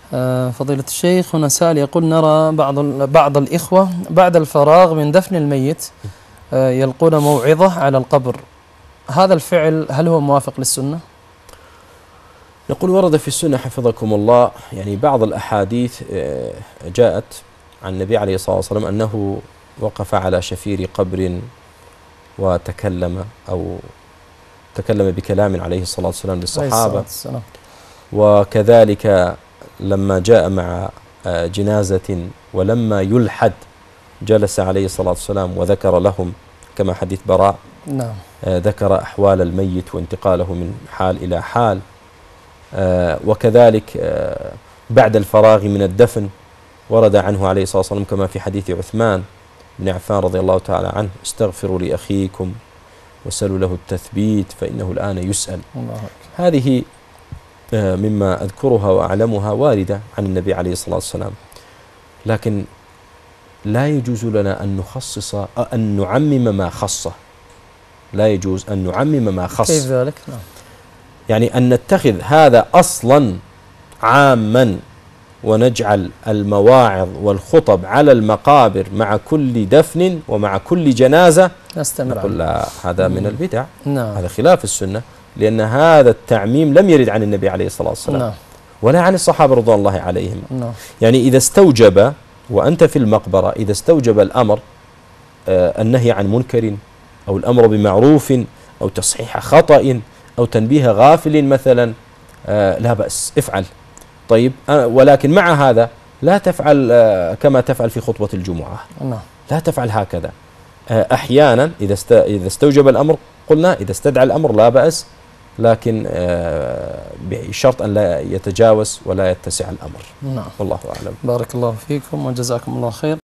فضيلة الشيخ، هنا سائل يقول: نرى بعض الإخوة بعد الفراغ من دفن الميت يلقون موعظة على القبر، هذا الفعل هل هو موافق للسنة؟ نقول ورد في السنة حفظكم الله يعني بعض الأحاديث جاءت عن النبي عليه الصلاة والسلام أنه وقف على شفير قبر وتكلم أو تكلم بكلام عليه الصلاة والسلام للصحابة، وكذلك لما جاء مع جنازة ولما يلحد جلس عليه الصلاة والسلام وذكر لهم كما حديث براء، نعم، ذكر أحوال الميت وانتقاله من حال إلى حال. وكذلك بعد الفراغ من الدفن ورد عنه عليه الصلاة والسلام كما في حديث عثمان بن عفان رضي الله تعالى عنه: استغفروا لأخيكم وسلوا له التثبيت فإنه الآن يسأل. هذه مما أذكرها وأعلمها واردة عن النبي عليه الصلاة والسلام، لكن لا يجوز لنا أن نخصص أن نعمم ما خصه، لا يجوز أن نعمم ما خص. كيف ذلك؟ نعم. يعني أن نتخذ هذا أصلا عاما ونجعل المواعظ والخطب على المقابر مع كل دفن ومع كل جنازة، نقول لا، هذا من البدع. نعم. هذا خلاف السنة، لأن هذا التعميم لم يرد عن النبي عليه الصلاة والسلام. نعم. ولا عن الصحابة رضوان الله عليهم. نعم. يعني إذا استوجب وأنت في المقبرة، إذا استوجب الأمر النهي عن منكر أو الأمر بمعروف أو تصحيح خطأ أو تنبيه غافل مثلا، لا بأس، افعل. طيب، ولكن مع هذا لا تفعل كما تفعل في خطبة الجمعة. لا تفعل هكذا. أحيانا إذا استوجب الأمر قلنا، إذا استدعى الأمر لا بأس، لكن بشرط أن لا يتجاوز ولا يتسع الأمر. نعم. والله أعلم. بارك الله فيكم وجزاكم الله خير.